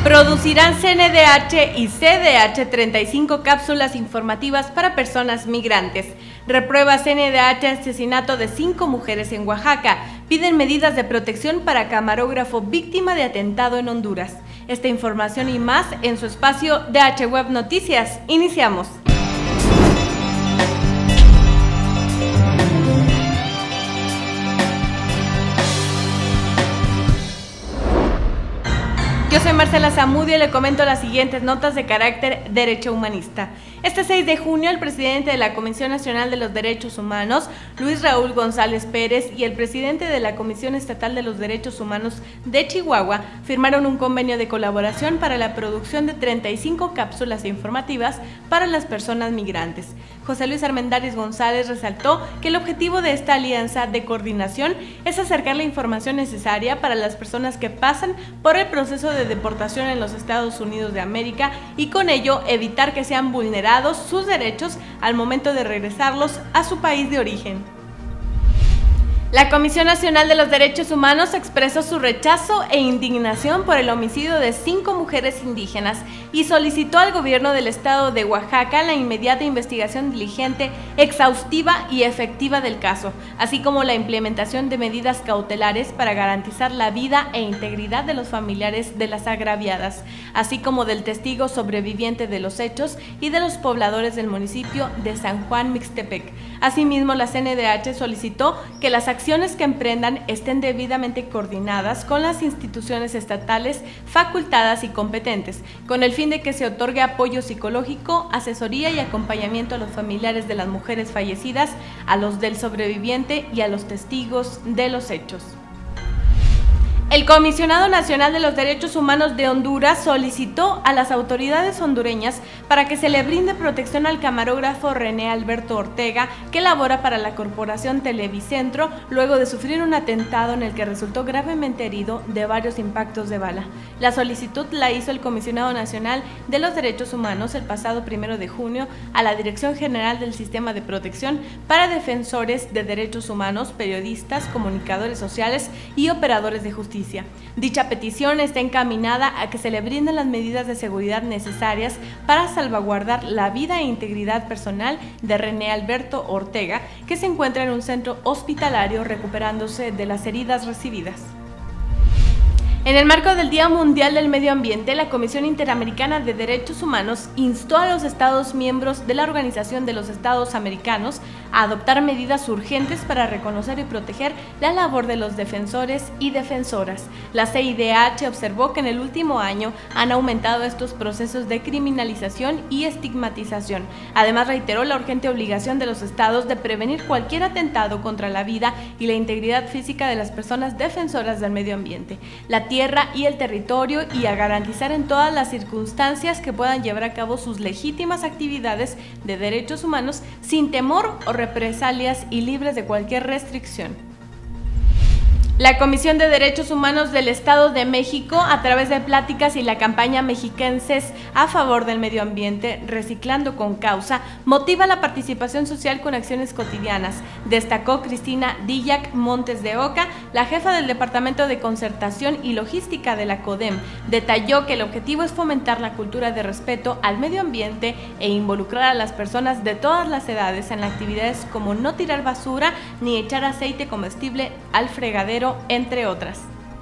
Producirán CNDH y CDH 35 cápsulas informativas para personas migrantes. Reprueba CNDH asesinato de 5 mujeres en Oaxaca. Piden medidas de protección para camarógrafo víctima de atentado en Honduras. Esta información y más en su espacio DH Web Noticias. Iniciamos. Yo soy Marcela Zamudio y le comento las siguientes notas de carácter derecho humanista. Este 6 de junio, el presidente de la Comisión Nacional de los Derechos Humanos, Luis Raúl González Pérez, y el presidente de la Comisión Estatal de los Derechos Humanos de Chihuahua firmaron un convenio de colaboración para la producción de 35 cápsulas informativas para las personas migrantes. José Luis Armendáriz González resaltó que el objetivo de esta alianza de coordinación es acercar la información necesaria para las personas que pasan por el proceso de deportación en los Estados Unidos de América y con ello evitar que sean vulnerados sus derechos al momento de regresarlos a su país de origen. La Comisión Nacional de los Derechos Humanos expresó su rechazo e indignación por el homicidio de 5 mujeres indígenas y solicitó al gobierno del estado de Oaxaca la inmediata investigación diligente, exhaustiva y efectiva del caso, así como la implementación de medidas cautelares para garantizar la vida e integridad de los familiares de las agraviadas, así como del testigo sobreviviente de los hechos y de los pobladores del municipio de San Juan Mixtepec. Asimismo, la CNDH solicitó que las acciones que emprendan estén debidamente coordinadas con las instituciones estatales facultadas y competentes, con el fin de que se otorgue apoyo psicológico, asesoría y acompañamiento a los familiares de las mujeres fallecidas, a los del sobreviviente y a los testigos de los hechos. El Comisionado Nacional de los Derechos Humanos de Honduras solicitó a las autoridades hondureñas para que se le brinde protección al camarógrafo René Alberto Ortega, que labora para la Corporación Televicentro, luego de sufrir un atentado en el que resultó gravemente herido de varios impactos de bala. La solicitud la hizo el Comisionado Nacional de los Derechos Humanos el pasado 1 de junio a la Dirección General del Sistema de Protección para Defensores de Derechos Humanos, periodistas, comunicadores sociales y operadores de justicia. Dicha petición está encaminada a que se le brinden las medidas de seguridad necesarias para salvaguardar la vida e integridad personal de René Alberto Ortega, que se encuentra en un centro hospitalario recuperándose de las heridas recibidas. En el marco del Día Mundial del Medio Ambiente, la Comisión Interamericana de Derechos Humanos instó a los Estados miembros de la Organización de los Estados Americanos a adoptar medidas urgentes para reconocer y proteger la labor de los defensores y defensoras. La CIDH observó que en el último año han aumentado estos procesos de criminalización y estigmatización. Además, reiteró la urgente obligación de los estados de prevenir cualquier atentado contra la vida y la integridad física de las personas defensoras del medio ambiente, la tierra y el territorio, y a garantizar en todas las circunstancias que puedan llevar a cabo sus legítimas actividades de derechos humanos sin temor o represalias y libres de cualquier restricción. La Comisión de Derechos Humanos del Estado de México, a través de pláticas y la campaña Mexiquenses a favor del medio ambiente, Reciclando con Causa, motiva la participación social con acciones cotidianas, destacó Cristina Dillac Montes de Oca, la jefa del Departamento de Concertación y Logística de la CODEM. Detalló que el objetivo es fomentar la cultura de respeto al medio ambiente e involucrar a las personas de todas las edades en actividades como no tirar basura ni echar aceite comestible al fregadero, entre otras.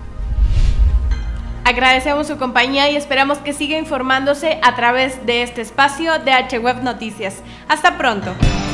Agradecemos su compañía y esperamos que siga informándose a través de este espacio de DH Web Noticias. Hasta pronto.